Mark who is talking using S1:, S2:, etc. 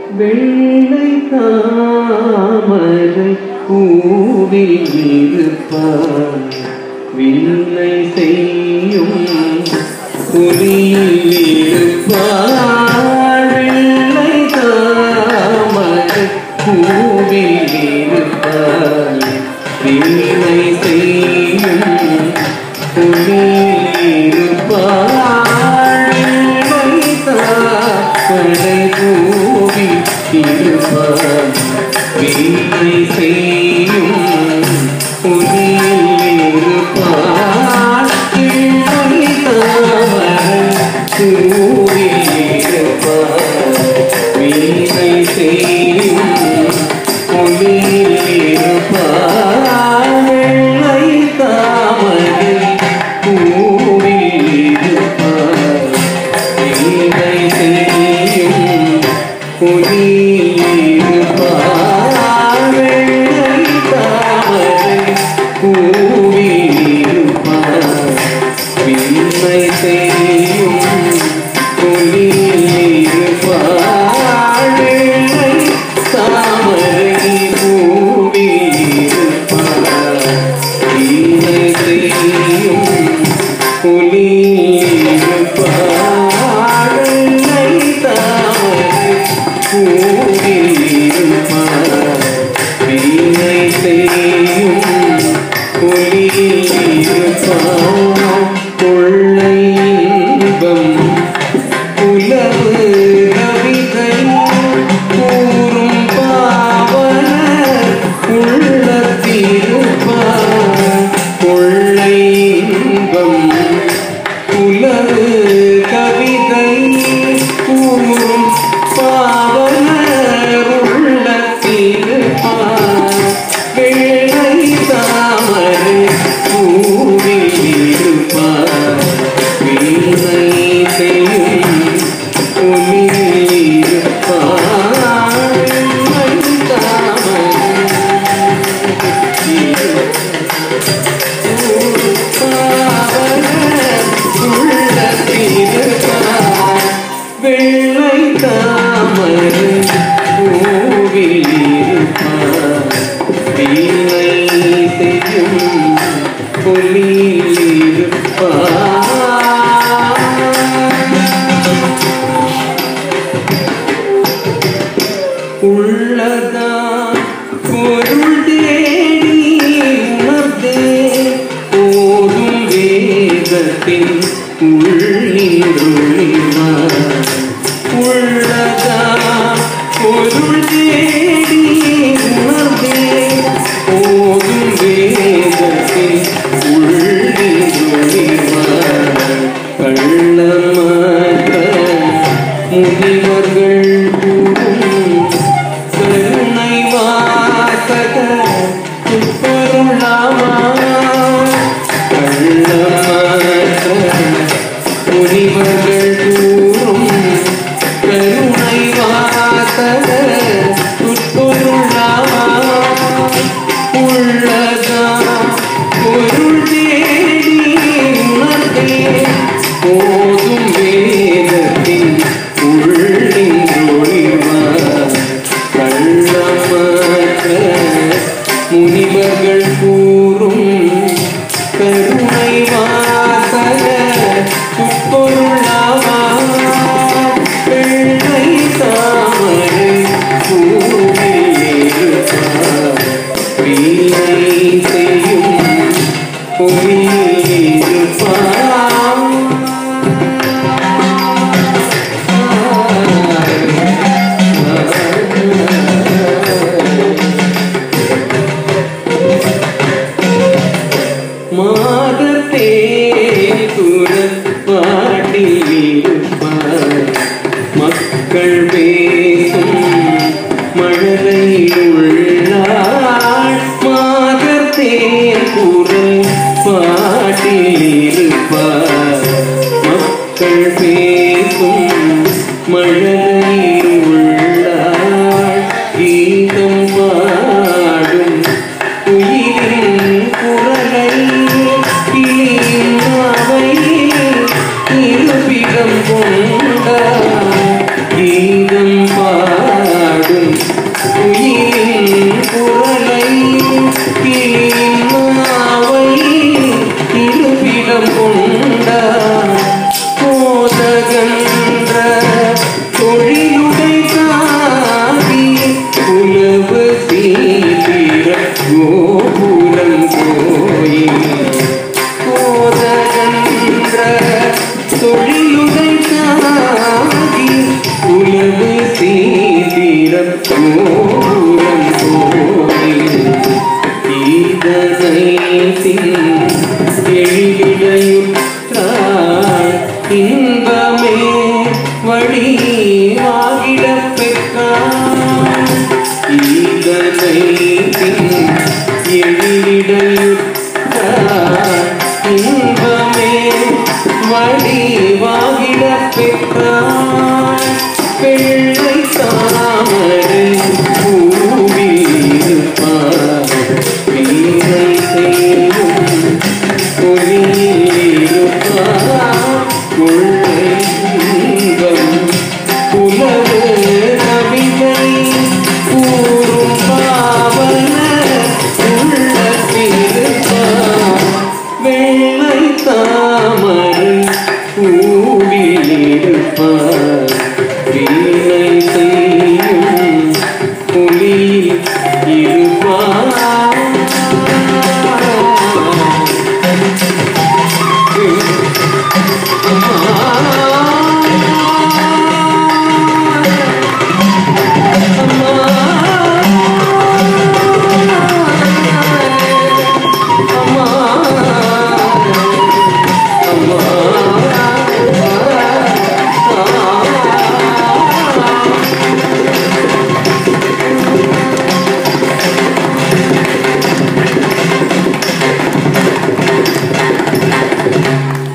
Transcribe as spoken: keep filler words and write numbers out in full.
S1: வெள்ளை தாமரை பூவில் இருப்பார் வில்லை செய்யும் புலியில் இருப்பார் வெள்ளை தாமரை பூவில் இருப்பார் வில்லை செய்யும் புலியில் இருப்பார் வெள்ளை தாமரை பூவில் இருப்பார் வில்லை செய்யும் புலியில் இருப்பார் வெள்ளை தாமரை பூவில் இருப்பார் வில்லை செய்யும் புலியில் இருப்பார் வெள்ளை தாமரை பூவில் இருப்பார் வில்லை செய்யும் புலியில் இருப்பார் வெள்ளை தாமரை பூவில் இருப்பார் வில்லை செய்யும் புலியில் இருப்பார் வெள்ளை தாமரை பூவில் இருப்பார் வில்லை செய்யும் புலியில் இருப்பார் வெள்ளை தாமரை பூவில் இருப்பார் வில்லை செய்யும் புலியில் இருப்பார் கொள்ளை இன்பம் புலவு கவிதை கூறும் பாவலர் உள்ளத்திருப்பார் கொள்ளை இன்பம் புலவு கவிதை கூறும் பாவலர் உள்ளத்திருப்பார் வெள்ளை தாமரை பூவில் இருப்பார் வில்லை செய்யும் புலியில் இருப்பார் வெள்ளை தாமரை உள்ளத்திருப்பார் வெள்ளை தாமரை பூவில் இருப்பார் வில்லை செய்யும் புலியில் இருப்பார் உள்ளதா பொருள் தேடி உணர்ந்தே போதும் வேதத்தின் உள்ளின்றுள்ளார் உள்ளதா பொருள் தேடி உணர்ந்தே போதும் வேதத்தின் உள்ளின்றுள்ளார் கள்ளமற்ற முனிவர்கள் கூறும் கருணை வாசக துப்பருளாமா கள்ளமற்ற முனிவர்கள் கூறும் கருணை வாசக துப்பருளாமா உள்ளதா பொருள் தேடி உணர்ந்தே போதும் வேதத்தின் உள்ளின்றொழிவார் கள்ளமற்ற முனிவர்கள் கூறும் கருணை வாசக துப்பொருளாவார் வெள்ளை தாமரை பூவில் இருப்பார் வில்லை செய்யும் புலியில் இருப்பார் மாதத்தே குரப்பாட்டில் இருப்பார் மக்கள் பேசும் மழலையில் உள்ளார் மாதத்தே குரல் பாட்டில் இருப்பார் மக்கள் பேசும் மழலையில் உள்ளார் கீதம் பாடும் உயிரின் குரலை அவை இருப்பிடம் கொண்டார் கீதம் பாடும் நிலவு சீரம் கோபுரம் கோவில் இதனை